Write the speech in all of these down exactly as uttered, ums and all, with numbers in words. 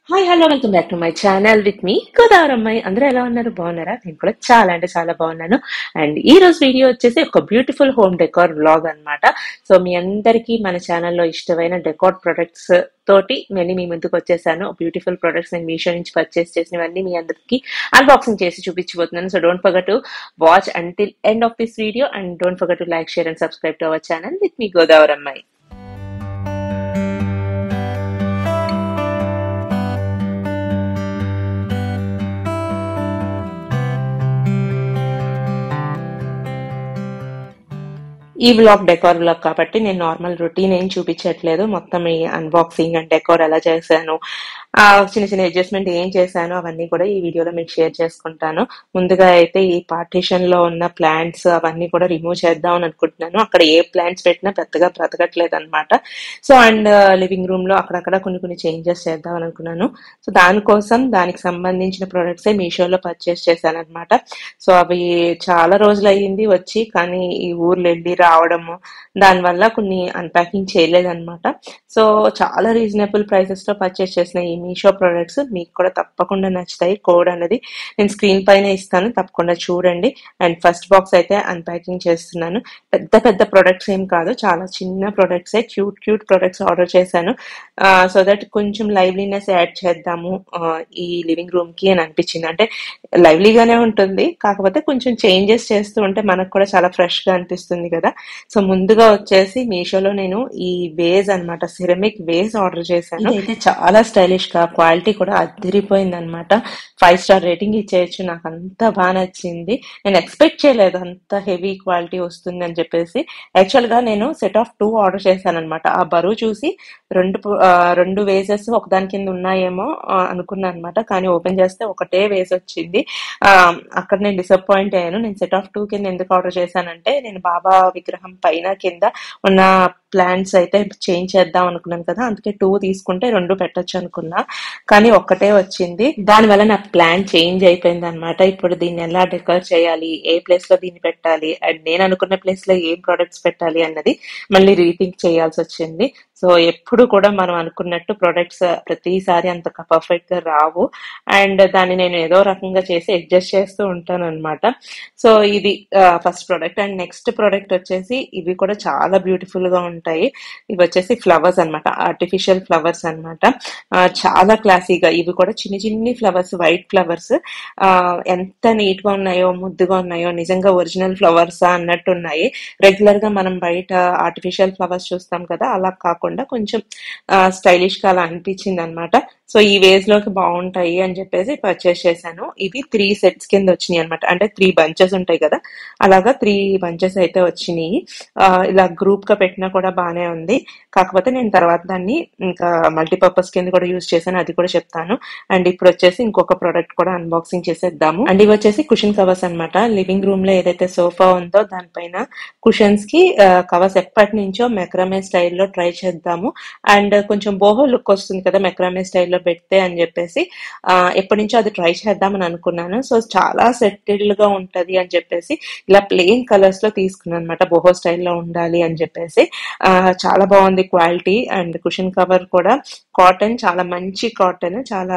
Hi hello welcome back to my channel with me Godavarammayi. అందరూ ఎలా ఉన్నారు? బాగున్నారా? నేను కూడా చాలా అంటే చాలా బాగున్నాను. అండ్ ఈ రోజు వీడియో వచ్చేసి ఒక బ్యూటిఫుల్ హోమ్ డెకార్ వ్లాగ్ అన్నమాట. సో మీ అందరికీ మన ఛానల్లో ఇష్టమైన డెకార్ ప్రొడక్ట్స్ తోటి మళ్ళీ మీ ముందుకు వచ్చేసాను. బ్యూటిఫుల్ ప్రొడక్ట్స్ నేను మీషో నుంచి పర్చేస్ చేసినవన్నీ మీ అందరికీ అన్బాక్సింగ్ చేసి చూపించబోతున్నాను. So don't forget to watch until end of this video and don't forget to like, share and subscribe to our channel with me Godavarammayi. ఈ వ్లాగ్ డెకార్ వ్లాగ్ కాబట్టి నేను నార్మల్ రొటీన్ ఏం చూపించట్లేదు. మొత్తం ఈ అన్బాక్సింగ్ అండ్ డెకార్ ఎలా చేశాను, ఆ చిన్న చిన్న అడ్జస్ట్మెంట్ ఏం చేశాను అవన్నీ కూడా ఈ వీడియోలో మీకు షేర్ చేసుకుంటాను. ముందుగా అయితే ఈ పార్టీషన్ లో ఉన్న ప్లాంట్స్ అవన్నీ కూడా రిమూవ్ చేద్దాం అని అనుకుంటున్నాను. అక్కడ ఏ ప్లాంట్స్ పెట్టినా పెద్దగా బ్రతకట్లేదు అనమాట. సో అండ్ లివింగ్ రూమ్ లో అక్కడక్కడ కొన్ని కొన్ని చేంజెస్ చేద్దాం అని అనుకున్నాను. సో దానికోసం దానికి సంబంధించిన ప్రొడక్ట్స్ మీషోలో పర్చేస్ చేశాను అనమాట. సో అవి చాలా రోజులు అయ్యింది వచ్చి, కానీ ఈ ఊర్లో వెళ్ళి రావడము దానివల్ల కొన్ని అన్పాకింగ్ చేయలేదన్నమాట. సో చాలా రీజనబుల్ ప్రైసెస్ లో పర్చేస్ చేసిన ఈ మీషో ప్రొడక్ట్స్ మీకు కూడా తప్పకుండా నచ్చుతాయి. కోడ్ అనేది నేను స్క్రీన్ పైన ఇస్తాను, తప్పకుండా చూడండి. అండ్ ఫస్ట్ బాక్స్ అయితే అన్పాకింగ్ చేస్తున్నాను. పెద్ద పెద్ద ప్రొడక్ట్స్ ఏం కాదు, చాలా చిన్న ప్రొడక్ట్సే, క్యూట్ క్యూట్ ప్రొడక్ట్స్ ఆర్డర్ చేశాను. సో దట్ కొంచెం లైవ్లీనెస్ యాడ్ చేద్దాము ఈ లివింగ్ రూమ్ కి అని అనిపించింది. అంటే లైవ్లీగానే ఉంటుంది, కాకపోతే కొంచెం చేంజెస్ చేస్తూ ఉంటే మనకు కూడా చాలా ఫ్రెష్ గా అనిపిస్తుంది కదా. సో ముందుగా వచ్చేసి మీషోలో నేను ఈ వేజ్ అనమాట, సిరమిక్ వేజ్ ఆర్డర్ చేశాను. అయితే చాలా స్టైలిష్ గా, క్వాలిటీ కూడా అదిరిపోయింది అనమాట. ఫైవ్ స్టార్ రేటింగ్ ఇచ్చేయచ్చు. నాకు అంత బాగా నచ్చింది. నేను ఎక్స్పెక్ట్ చేయలేదు అంత హెవీ క్వాలిటీ వస్తుంది అని చెప్పేసి. యాక్చువల్ గా నేను సెట్ ఆఫ్ టూ ఆర్డర్ చేశాను అనమాట. ఆ బరువు చూసి రెండు రెండు వేజెస్ ఒకదాని కింద ఉన్నాయేమో అనుకున్నాను అనమాట. కానీ ఓపెన్ చేస్తే ఒకటే వేజ్ వచ్చింది. ఆ అక్కడ నేను డిసప్పాయింట్ అయ్యాను. నేను సెట్ ఆఫ్ టూ కింద ఎందుకు ఆర్డర్ చేశానంటే, నేను బాబా విగ్రహం పైన కింద ఉన్న ప్లాంట్స్ అయితే చేంజ్ చేద్దాం అనుకున్నాను కదా, అందుకే టూ తీసుకుంటే రెండు పెట్టొచ్చు అనుకున్నా. కానీ ఒక్కటే వచ్చింది. దానివల్ల నా ప్లాన్ చేంజ్ అయిపోయింది అనమాట. ఇప్పుడు దీన్ని ఎలా డెకర్ చేయాలి, ఏ ప్లేస్ లో దీన్ని పెట్టాలి, అండ్ నేను అనుకున్న ప్లేస్ లో ఏం ప్రొడక్ట్స్ పెట్టాలి అన్నది మళ్ళీ రీథింక్ చేయాల్సి వచ్చింది. సో ఎప్పుడు కూడా మనం అనుకున్నట్టు ప్రొడక్ట్స్ ప్రతిసారి అంత పర్ఫెక్ట్ గా రావు. అండ్ దాన్ని నేను ఏదో రకంగా చేసి అడ్జస్ట్ చేస్తూ ఉంటాను అనమాట. సో ఇది first product. And next product వచ్చేసి ఇవి కూడా చాలా బ్యూటిఫుల్ గా ఉంటాయి. ఇవి వచ్చేసి ఫ్లవర్స్ అనమాట, ఆర్టిఫిషియల్ ఫ్లవర్స్ అనమాట. చాలా క్లాసీగా, ఇవి కూడా చిన్ని చిన్ని ఫ్లవర్స్, వైట్ ఫ్లవర్స్. ఆ ఎంత నీట్ గా ఉన్నాయో, ముద్దుగా ఉన్నాయో, నిజంగా ఒరిజినల్ ఫ్లవర్స్ అన్నట్టు ఉన్నాయి. రెగ్యులర్ గా మనం బయట ఆర్టిఫిషియల్ ఫ్లవర్స్ చూస్తాం కదా, అలా కాకుండా కొంచెం స్టైలిష్ గా అలా అనిపించింది అనమాట. సో ఈ వేజ్ లోకి బాగుంటాయి అని చెప్పేసి పర్చేస్ చేశాను. ఇవి త్రీ సెట్స్ కింద వచ్చినాయి అనమాట. అంటే త్రీ బంచెస్ ఉంటాయి కదా, అలాగా త్రీ బంచెస్ అయితే వచ్చినాయి. ఇలా గ్రూప్ గా పెట్టినా కూడా బానే ఉంది. కాకపోతే నేను తర్వాత దాన్ని ఇంకా మల్టీపర్పస్ కింద కూడా యూజ్ చేశాను, అది కూడా చెప్తాను. అండ్ ఇప్పుడు వచ్చేసి ఇంకొక ప్రోడక్ట్ కూడా అన్బాక్సింగ్ చేసేద్దాము. అండ్ ఇవి వచ్చేసి కుషన్ కవర్స్ అనమాట. లివింగ్ రూమ్ లో ఏదైతే సోఫా ఉందో దానిపైన కుషన్స్ కి కవర్స్ ఎప్పటి నుంచో మెక్రమే స్టైల్లో ట్రై చేద్దాము. అండ్ కొంచెం బోహో లుక్ వస్తుంది కదా మెక్రమే స్టైల్లో పెడితే అని చెప్పేసి ఎప్పటి నుంచో అది ట్రై చేద్దామని అనుకున్నాను. సో చాలా సెటిల్డ్ గా ఉంటది అని చెప్పేసి ఇలా ప్లెయిన్ కలర్స్ లో తీసుకున్నాను అనమాట. బోహో స్టైల్లో ఉండాలి అని చెప్పేసి. ఆ చాలా బాగుంది క్వాలిటీ. అండ్ కుషన్ కవర్ కూడా కాటన్, చాలా మంచి కాటన్, చాలా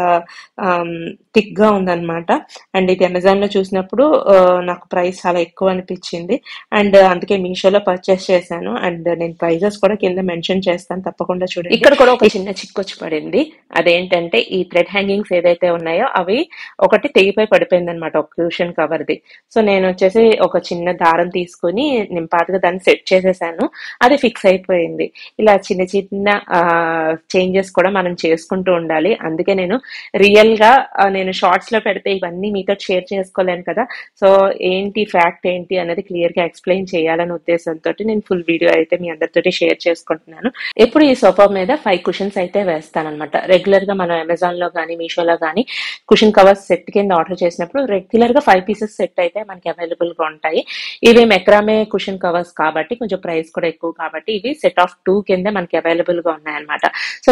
థిక్ గా ఉందన్నమాట. అండ్ ఇది అమెజాన్ లో చూసినప్పుడు నాకు ప్రైస్ చాలా ఎక్కువ అనిపించింది. అండ్ అందుకే మీషోలో పర్చేస్ చేశాను. అండ్ నేను ప్రైజెస్ కూడా కింద మెన్షన్ చేస్తాను, తప్పకుండా చూడండి. ఇక్కడ కూడా ఒక చిన్న చిక్కొచ్చి పడింది. అదేంటంటే ఈ థ్రెడ్ హ్యాంగింగ్స్ ఏదైతే ఉన్నాయో అవి ఒకటి తెగిపోయి పడిపోయింది అనమాట, ఒక క్యూషన్ కవర్ది. సో నేను వచ్చేసి ఒక చిన్న దారం తీసుకుని నింపాటుగా దాన్ని సెట్ చేసేసాను. అది ఫిక్స్ అయిపోయింది. ఇలా చిన్న చిన్న చేంజెస్ కూడా మనం చేసుకుంటూ ఉండాలి. అందుకే నేను రియల్ గా నేను షార్ట్స్ లో పెడితే ఇవన్నీ మీతో షేర్ చేసుకోలేను కదా. సో ఏంటి ఫ్యాక్ట్ ఏంటి అనేది క్లియర్ గా ఎక్స్ప్లెయిన్ చేయాలనే ఉద్దేశంతో నేను ఫుల్ వీడియో అయితే మీ అందరితో షేర్ చేసుకుంటున్నాను. ఎప్పుడు ఈ సోఫా మీద ఫైవ్ కుషన్స్ అయితే వేస్తాను అనమాట. రెగ్యులర్ గా మనం అమెజాన్ లో కానీ మీషోలో కానీ కుషన్ కవర్స్ సెట్ కింద ఆర్డర్ చేసినప్పుడు రెగ్యులర్ గా ఫైవ్ పీసెస్ సెట్ అయితే మనకి అవైలబుల్ గా ఉంటాయి. ఇవి మెక్రామే కుషన్ కవర్స్ కాబట్టి కొంచెం ప్రైస్ కూడా ఎక్కువ కాబట్టి ఇవి సెట్ ఆఫ్ టూ కింద మనకి అవైలబుల్ గా ఉన్నాయన్నమాట. సో నేనేమనుకున్నాను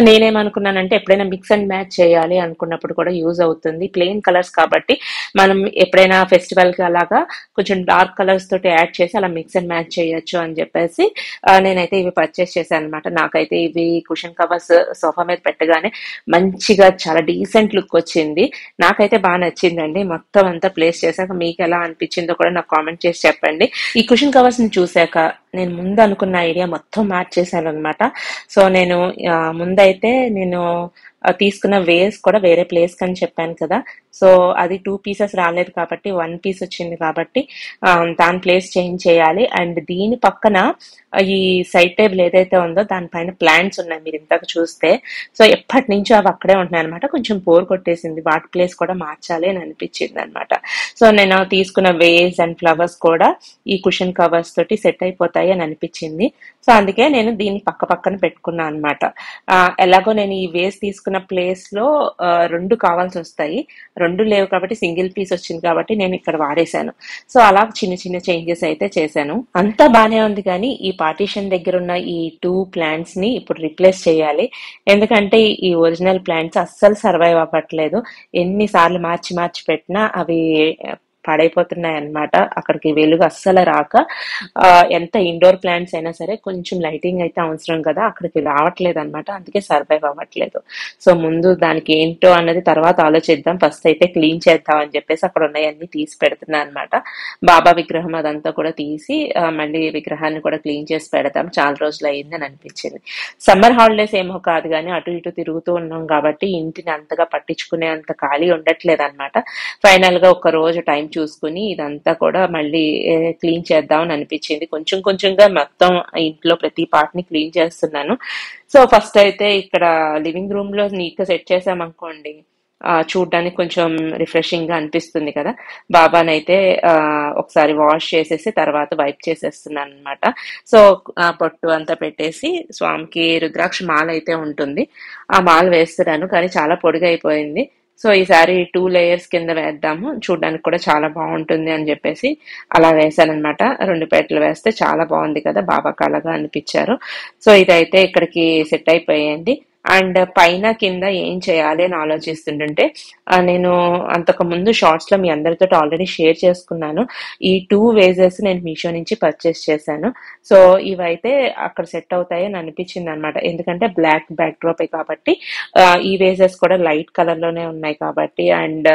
ఏమనుకున్నానంటే ఎప్పుడైనా మిక్స్ అండ్ మ్యాచ్ చేయాలి అనుకున్నప్పుడు కూడా యూజ్ అవుతుంది. ప్లెయిన్ కలర్స్ కాబట్టి మనం ఎప్పుడైనా ఫెస్టివల్కి అలాగా కొంచెం డార్క్ కలర్స్ తోటి యాడ్ చేసి అలా మిక్స్ అండ్ మ్యాచ్ చేయొచ్చు అని చెప్పేసి ఆ, నేనైతే ఇవి పర్చేస్ చేశాను అనమాట. నాకైతే ఇవి కుషన్ కవర్స్ సోఫా మీద పెట్టగానే మంచిగా చాలా డీసెంట్ లుక్ వచ్చింది. నాకైతే బాగా నచ్చిందండి. మొత్తం అంతా ప్లేస్ చేశాక మీకు ఎలా అనిపించిందో కూడా నాకు కామెంట్ చేసి చెప్పండి. ఈ కుషన్ కవర్స్ ని చూశాక నేను ముందు అనుకున్న ఐడియా మొత్తం మార్చేశాను అనమాట. సో నేను ఆ, ముందైతే నేను ఆ, తీసుకున్న వేస్ కూడా వేరే ప్లేస్ కని చెప్పాను కదా. సో అది టూ పీసెస్ రాలేదు కాబట్టి వన్ పీస్ వచ్చింది కాబట్టి ఆ, దాని ప్లేస్ చేంజ్ చేయాలి. అండ్ దీని పక్కన ఆ, ఈ సైడ్ టేబుల్ ఏదైతే ఉందో దానిపైన ప్లాంట్స్ ఉన్నాయి మీరు ఇంతకు చూస్తే. సో ఎప్పటి నుంచో అవి అక్కడే ఉంటున్నాయి అనమాట. కొంచెం బోర్ కొట్టేసింది, వాటి ప్లేస్ కూడా మార్చాలి అని అనిపించింది అనమాట. సో నేను తీసుకున్న వేస్ అండ్ ఫ్లవర్స్ కూడా ఈ కుషన్ కవర్స్ తోటి సెట్ అయిపోతాయి అని అనిపించింది. సో అందుకే నేను దీన్ని పక్క పక్కన పెట్టుకున్నాను అనమాట. ఎలాగో నేను ఈ వేస్ తీసుకున్న ప్లేస్ లో ఆ, రెండు కావాల్సి వస్తాయి, రెండు లేవు కాబట్టి సింగిల్ పీస్ వచ్చింది కాబట్టి నేను ఇక్కడ వాడేశాను. సో అలా చిన్న చిన్న చేంజెస్ అయితే చేశాను. అంతా బానే ఉంది కానీ ఈ పార్టీషన్ దగ్గర ఉన్న ఈ టూ ప్లాంట్స్ ని ఇప్పుడు రిప్లేస్ చేయాలి. ఎందుకంటే ఈ ఒరిజినల్ ప్లాంట్స్ అస్సలు సర్వైవ్ అవ్వట్లేదు. ఎన్నిసార్లు మార్చి మార్చి పెట్టినా అవి పాడైపోతున్నాయి అన్నమాట. అక్కడికి వెలుగు అస్సలు రాక ఆ, ఎంత ఇండోర్ ప్లాంట్స్ అయినా సరే కొంచెం లైటింగ్ అయితే అవసరం కదా, అక్కడికి రావట్లేదు అనమాట. అందుకే సర్వైవ్ అవ్వట్లేదు. సో ముందు దానికి ఏంటో అన్నది తర్వాత ఆలోచిద్దాం, ఫస్ట్ అయితే క్లీన్ చేద్దాం అని చెప్పేసి అక్కడ ఉన్నాయన్నీ తీసి పెడుతున్నా అనమాట. బాబా విగ్రహం అదంతా కూడా తీసి ఆ, మళ్ళీ విగ్రహాన్ని కూడా క్లీన్ చేసి పెడతాం, చాలా రోజులు అయిందని అనిపించింది. సమ్మర్ హాలిడేస్ ఏమో కాదు కానీ అటు ఇటు తిరుగుతూ ఉన్నాం కాబట్టి ఇంటిని అంతగా పట్టించుకునే అంత ఖాళీ ఉండట్లేదు అనమాట. ఫైనల్ గా ఒక రోజు టైం చూసుకుని ఇదంతా కూడా మళ్ళీ క్లీన్ చేద్దామని అనిపించింది. కొంచెం కొంచెంగా మొత్తం ఇంట్లో ప్రతి పార్ట్ ని క్లీన్ చేస్తున్నాను. సో ఫస్ట్ అయితే ఇక్కడ లివింగ్ రూమ్ లో నీట్ గా సెట్ చేసామనుకోండి, ఆ, చూడ్డానికి కొంచెం రిఫ్రెషింగ్ గా అనిపిస్తుంది కదా. బాబానైతే ఆ, ఒకసారి వాష్ చేసేసి తర్వాత వైప్ చేసేస్తున్నాను అనమాట. సో ఆ పొట్టు అంతా పెట్టేసి స్వామికి రుద్రాక్ష మాల అయితే ఉంటుంది, ఆ మాల వేస్తున్నాను కానీ చాలా పొడిగా అయిపోయింది. సో ఈసారి టూ లేయర్స్ కింద వేద్దాము, చూడడానికి కూడా చాలా బాగుంటుంది అని చెప్పేసి అలా వేసానమాట. రెండు పేటలు వేస్తే చాలా బాగుంది కదా, బాబా కళగా అనిపించారు. సో ఇదైతే ఇక్కడికి సెట్ అయిపోయింది. అండ్ పైన కింద ఏం చేయాలి అని ఆలోచిస్తుంటుంటే ఆ, నేను అంతకు ముందు షార్ట్స్ లో మీ అందరితో ఆల్రెడీ షేర్ చేసుకున్నాను. ఈ టూ వేజెస్ నేను మీషో నుంచి పర్చేస్ చేశాను. సో ఇవైతే అక్కడ సెట్ అవుతాయి అని అనిపించింది అనమాట. ఎందుకంటే బ్లాక్ బ్యాక్ డ్రాప్ కాబట్టి ఆ, ఈ వేజెస్ కూడా లైట్ కలర్ లోనే ఉన్నాయి కాబట్టి అండ్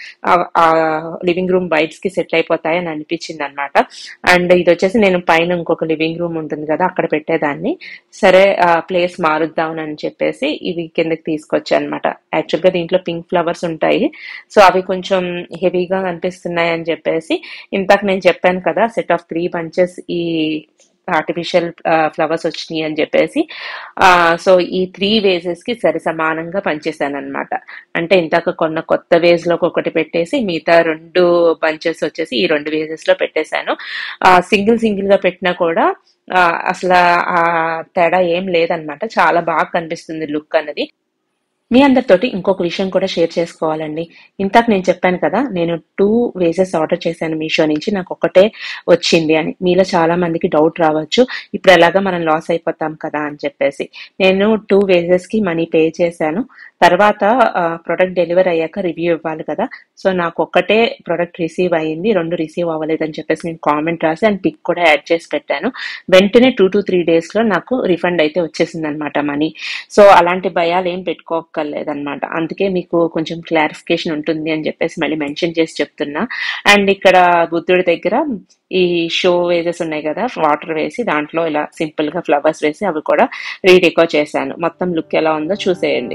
లివింగ్ రూమ్ వైట్స్ కి సెట్ అయిపోతాయి అని అనిపించింది అనమాట. అండ్ ఇది వచ్చేసి నేను పైన ఇంకొక లివింగ్ రూమ్ ఉంటుంది కదా అక్కడ పెట్టేదాన్ని. సరే ప్లేస్ మారుద్దాం అని చెప్పేసి ఇవి కిందకి తీసుకొచ్చాను అనమాట. యాక్చువల్ గా దీంట్లో పింక్ ఫ్లవర్స్ ఉంటాయి, సో అవి కొంచెం హెవీగా అనిపిస్తున్నాయి అని చెప్పేసి ఇందాక నేను చెప్పాను కదా సెట్ ఆఫ్ త్రీ బంచెస్ ఈ ఆర్టిఫిషియల్ ఫ్లవర్స్ వచ్చినాయి అని చెప్పేసి ఆ సో ఈ త్రీ వేజెస్ కి సరి సమానంగా పనిచేశాను అనమాట. అంటే ఇందాక కొన్న కొత్త వేజ్ లో ఒకటి పెట్టేసి మిగతా రెండు బంచెస్ వచ్చేసి ఈ రెండు వేజెస్ లో పెట్టేశాను. ఆ సింగిల్ సింగిల్ గా పెట్టినా కూడా ఆ, అసలు ఆ తేడా ఏం లేదనమాట, చాలా బాగా కనిపిస్తుంది లుక్ అనేది. మీ అందరితోటి ఇంకొక విషయం కూడా షేర్ చేసుకోవాలండి. ఇంతకు నేను చెప్పాను కదా నేను టూ వేసెస్ ఆర్డర్ చేశాను మీషో నుంచి, నాకు ఒకటే వచ్చింది అని. మీలో చాలా మందికి డౌట్ రావచ్చు, ఇప్పుడు ఎలాగా మనం లాస్ అయిపోతాం కదా అని చెప్పేసి. నేను టూ వేసెస్ కి మనీ పే చేశాను. తర్వాత ప్రొడక్ట్ డెలివరీ అయ్యాక రివ్యూ ఇవ్వాలి కదా. సో నాకు ఒక్కటే ప్రొడక్ట్ రిసీవ్ అయ్యింది, రెండు రిసీవ్ అవ్వలేదని చెప్పేసి నేను కామెంట్ రాసి అండ్ పిక్ కూడా యాడ్ చేసి పెట్టాను. వెంటనే టూ టు త్రీ డేస్ లో నాకు రిఫండ్ అయితే వచ్చేసింది అనమాట మనీ. సో అలాంటి భయాలు ఏం పెట్టుకోకర్లేదన్నమాట. అందుకే మీకు కొంచెం క్లారిఫికేషన్ ఉంటుంది అని చెప్పేసి మళ్ళీ మెన్షన్ చేసి చెప్తున్నా. అండ్ ఇక్కడ బుద్ధుడి దగ్గర ఈ షో వేజెస్ ఉన్నాయి కదా, వాటర్ వేసి దాంట్లో ఇలా సింపుల్ గా ఫ్లవర్స్ వేసి అవి కూడా రీడెకో చేశాను. మొత్తం లుక్ ఎలా ఉందో చూసేయండి.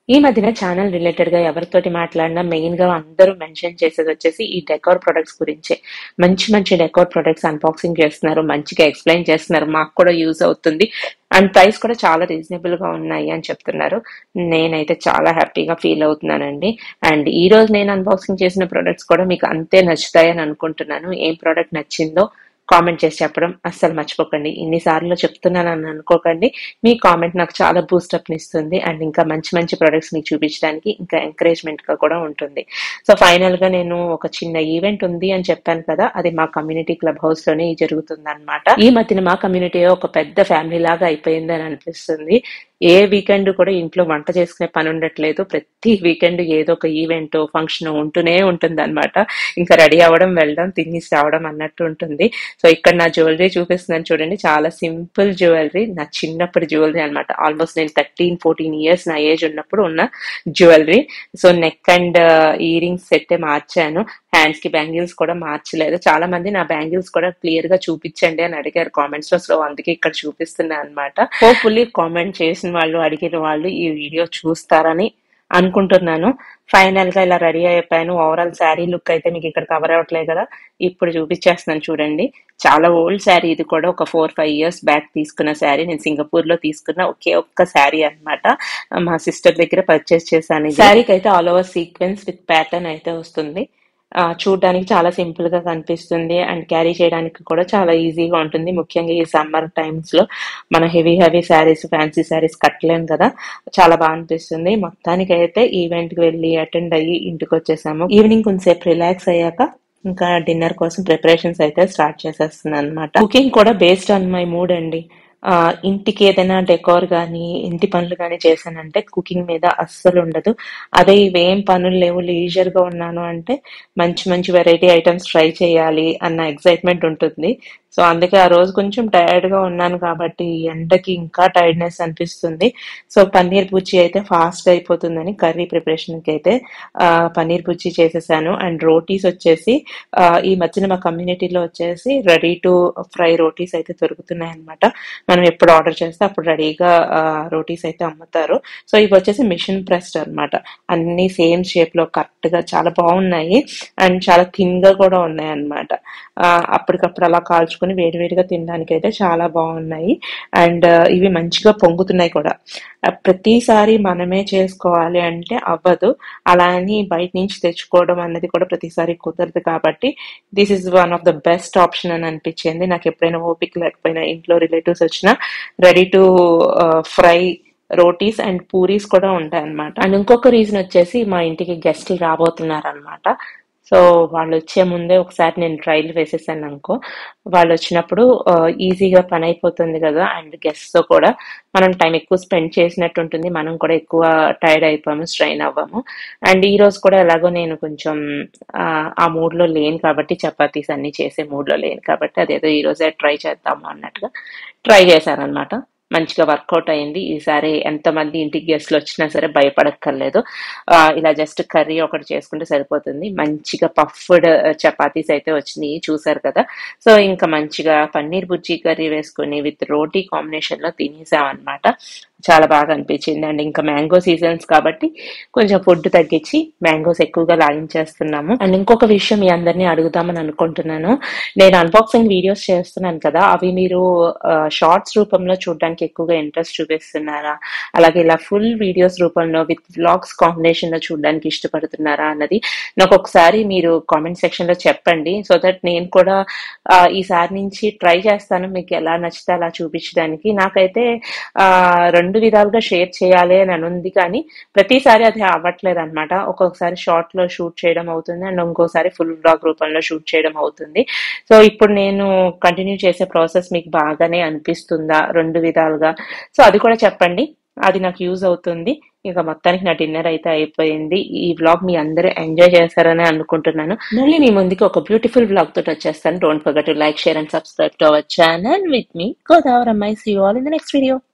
ఈ మధ్యన ఛానల్ రిలేటెడ్ గా ఎవరితోటి మాట్లాడినా మెయిన్ గా అందరూ మెన్షన్ చేసేది వచ్చేసి ఈ డెకోర్ ప్రొడక్ట్స్ గురించే. మంచి మంచి డెకోర్ ప్రొడక్ట్స్ అన్బాక్సింగ్ చేస్తున్నారు, మంచిగా ఎక్స్ప్లెయిన్ చేస్తున్నారు, మాకు కూడా యూజ్ అవుతుంది అండ్ ప్రైస్ కూడా చాలా రీజనబుల్ గా ఉన్నాయి అని చెప్తున్నారు. నేనైతే చాలా హ్యాపీగా ఫీల్ అవుతున్నానండి. అండ్ ఈ రోజు నేను అన్బాక్సింగ్ చేసిన ప్రొడక్ట్స్ కూడా మీకు అంతే నచ్చుతాయని అనుకుంటున్నాను. ఏం ప్రోడక్ట్ నచ్చిందో కామెంట్ చేసి చెప్పడం అస్సలు మర్చిపోకండి. ఇన్నిసార్లు చెప్తున్నానని అనుకోకండి. మీ కామెంట్ నాకు చాలా బూస్టప్ ఇస్తుంది అండ్ ఇంకా మంచి మంచి ప్రొడక్ట్స్ మీకు చూపించడానికి ఇంకా ఎంకరేజ్మెంట్ గా కూడా ఉంటుంది. సో ఫైనల్ గా నేను ఒక చిన్న ఈవెంట్ ఉంది అని చెప్పాను కదా, అది మా కమ్యూనిటీ క్లబ్ హౌస్ లోనే జరుగుతుంది అనమాట. ఈ మధ్యన మా కమ్యూనిటీ ఒక పెద్ద ఫ్యామిలీ లాగా అయిపోయింది అని అనిపిస్తుంది. ఏ వీకెండ్ కూడా ఇంట్లో వంట చేసుకునే పని ఉండట్లేదు. ప్రతి వీకెండ్ ఏదో ఒక ఈవెంట్ ఫంక్షన్ ఉంటూనే ఉంటుంది అనమాట. ఇంకా రెడీ అవ్వడం, వెళ్ళడం, తినేసి రావడం అన్నట్టు ఉంటుంది. సో ఇక్కడ నా జ్యువెలరీ చూపిస్తున్నాను చూడండి. చాలా సింపుల్ జ్యువెలరీ, నా చిన్నప్పటి జ్యువెలరీ అనమాట. ఆల్మోస్ట్ నేను థర్టీన్ ఫోర్టీన్ ఇయర్స్ నా ఏజ్ ఉన్నప్పుడు ఉన్న jewellery. So neck and ear rings set మార్చాను, హ్యాండ్స్ కి బ్యాంగిల్స్ కూడా మార్చలేదు. చాలా మంది నా బ్యాంగిల్స్ కూడా క్లియర్ గా చూపించండి అని అడిగారు కామెంట్స్ లో. సో అందుకే ఇక్కడ చూపిస్తున్నా అనమాట. హోప్ఫుల్లీ కామెంట్ చేసిన వాళ్ళు, అడిగిన వాళ్ళు ఈ వీడియో చూస్తారని అనుకుంటున్నాను. ఫైనల్ గా ఇలా రెడీ అయిపోయాను. ఓవరాల్ శారీ లుక్ అయితే మీకు ఇక్కడ కవర్ అవ్వట్లేదు కదా, ఇప్పుడు చూపించేస్తున్నాను చూడండి. చాలా ఓల్డ్ శారీ ఇది కూడా. ఒక ఫోర్ ఫైవ్ ఇయర్స్ బ్యాక్ తీసుకున్న శారీ. నేను సింగపూర్ లో తీసుకున్న ఒకే ఒక్క శారీ అనమాట. మా సిస్టర్ దగ్గర పర్చేస్ చేశాను. శారీకి అయితే all over sequence with pattern అయితే వస్తుంది. చూడడానికి చాలా సింపుల్ గా కనిపిస్తుంది అండ్ క్యారీ చేయడానికి కూడా చాలా ఈజీగా ఉంటుంది. ముఖ్యంగా ఈ సమ్మర్ టైమ్స్ లో మనం heavy heavy saris, fancy saris కట్టలేం కదా, చాలా బాగా అనిపిస్తుంది. మొత్తానికి అయితే ఈవెంట్ కి వెళ్ళి అటెండ్ అయ్యి ఇంటికి వచ్చేసాము. ఈవినింగ్ కొంచెంసేపు రిలాక్స్ అయ్యాక ఇంకా డిన్నర్ కోసం ప్రిపరేషన్స్ అయితే స్టార్ట్ చేసేస్తున్నాను అనమాట. కుకింగ్ కూడా బేస్డ్ ఆన్ మై మూడ్ అండి. ఆ ఇంటికి ఏదైనా డెకోర్ కానీ ఇంటి పనులు కానీ చేశానంటే కుకింగ్ మీద అస్సలు ఉండదు. అదే ఇవేం పనులు లేవు, లీజర్ గా ఉన్నాను అంటే మంచి మంచి వెరైటీ ఐటమ్స్ ట్రై చేయాలి అన్న ఎక్సైట్మెంట్ ఉంటుంది. సో అందుకే ఆ రోజు కొంచెం టైర్డ్ గా ఉన్నాను కాబట్టి ఎండకి ఇంకా టైర్డ్నెస్ అనిపిస్తుంది. సో పన్నీర్ బుజ్జి అయితే ఫాస్ట్ గా అయిపోతుందని కర్రీ ప్రిపరేషన్ కి అయితే ఆ పన్నీర్ బుజ్జి చేసేసాను. అండ్ రోటీస్ వచ్చేసి ఆ ఈ మధ్యన మా కమ్యూనిటీలో వచ్చేసి రెడీ టు ఫ్రై రోటీస్ అయితే దొరుకుతున్నాయి అనమాట. మనం ఎప్పుడు ఆర్డర్ చేస్తే అప్పుడు రెడీగా రోటీస్ అయితే అమ్ముతారు. సో ఇవి వచ్చేసి మిషన్ ప్రెస్డ్ అనమాట. అన్ని సేమ్ షేప్ లో కరెక్ట్ గా చాలా బాగున్నాయి అండ్ చాలా థిన్ గా కూడా ఉన్నాయి అనమాట. అప్పటికప్పుడు అలా కాల్చుకుని వేడివేడిగా తినడానికి అయితే చాలా బాగున్నాయి. అండ్ ఇవి మంచిగా పొంగుతున్నాయి కూడా. ప్రతిసారి మనమే చేసుకోవాలి అంటే అవ్వదు, అలా అని బయట నుంచి తెచ్చుకోవడం అన్నది కూడా ప్రతిసారి కుదరదు. కాబట్టి this is one of the best option అని అనిపించింది నాకు. ఎప్పుడైనా ఓపిక లేకపోయినా ఇంట్లో రిలేటివ్స్ వచ్చినా ready to fry rotis and puris కూడా ఉంటాయి అనమాట. అండ్ ఇంకొక రీజన్ వచ్చేసి మా ఇంటికి గెస్ట్లు రాబోతున్నారు అనమాట. సో వాళ్ళు వచ్చే ముందే ఒకసారి నేను ట్రైల్ వేసేసాను అనుకో, వాళ్ళు వచ్చినప్పుడు ఈజీగా పని అయిపోతుంది కదా. అండ్ గెస్ట్ తో కూడా మనం టైం ఎక్కువ స్పెండ్ చేసినట్టు ఉంటుంది, మనం కూడా ఎక్కువ టైర్డ్ అయిపోయాము, స్ట్రెయిన్ అవ్వము. అండ్ ఈ రోజు కూడా ఎలాగో నేను కొంచెం ఆ మూడ్ లో లేను కాబట్టి, చపాతీస్ అన్ని చేసే మూడ్ లో లేను కాబట్టి అదేదో ఈ రోజే ట్రై చేద్దాము అన్నట్టుగా ట్రై చేశాను అనమాట. మంచిగా వర్కౌట్ అయింది. ఈసారి ఎంతమంది ఇంటికి గెస్ట్లు వచ్చినా సరే భయపడక్కర్లేదు. ఇలా జస్ట్ కర్రీ ఒకటి చేసుకుంటే సరిపోతుంది. మంచిగా పఫ్డ్ చపాతీస్ అయితే వచ్చినాయి, చూసారు కదా. సో ఇంకా మంచిగా పన్నీర్ బుజ్జి కర్రీ వేసుకుని విత్ రోటీ కాంబినేషన్ లో తినేసాం అనమాట. చాలా బాగా అనిపించింది. అండ్ ఇంకా మ్యాంగో సీజన్స్ కాబట్టి కొంచెం ఫుడ్ తగ్గించి మ్యాంగోస్ ఎక్కువగా లాగించేస్తున్నాము. అండ్ ఇంకొక విషయం మీ అందరినీ అడుగుదామని అనుకుంటున్నాను. నేను అన్బాక్సింగ్ వీడియోస్ చేస్తున్నాను కదా, అవి మీరు షార్ట్స్ రూపంలో చూడడానికి ఎక్కువగా ఇంట్రెస్ట్ చూపిస్తున్నారా, అలాగే ఇలా ఫుల్ వీడియోస్ రూపంలో విత్ వ్లాగ్స్ కాంబినేషన్ లో చూడడానికి ఇష్టపడుతున్నారా అన్నది నాకు ఒకసారి మీరు కామెంట్ సెక్షన్ లో చెప్పండి. సో దట్ నేను కూడా ఈసారి నుంచి ట్రై చేస్తాను మీకు ఎలా నచ్చితే అలా చూపించడానికి. నాకైతే ఆ రెండు విధాలుగా షేర్ చేయాలి అని అనుంది, కానీ ప్రతిసారి అది అవ్వట్లేదు అనమాట. ఒక్కొక్కసారి షార్ట్ లో షూట్ చేయడం అవుతుంది అండ్ ఇంకోసారి ఫుల్ వ్లాగ్ రూపంలో షూట్ చేయడం అవుతుంది. సో ఇప్పుడు నేను కంటిన్యూ చేసే ప్రాసెస్ మీకు బాగానే అనిపిస్తుందా రెండు విధాలుగా? సో అది కూడా చెప్పండి, అది నాకు యూజ్ అవుతుంది. ఇక మొత్తానికి నా డిన్నర్ అయితే అయిపోయింది. ఈ వ్లాగ్ మీ అందరూ ఎంజాయ్ చేస్తారని అనుకుంటున్నాను. మళ్ళీ మీ ముందుకి ఒక బ్యూటిఫుల్ వ్లాగ్ తోటి వచ్చేస్తాను. Don't forget to like, share and subscribe to our channel with me Godavari అమ్మాయి. See you all in the next video.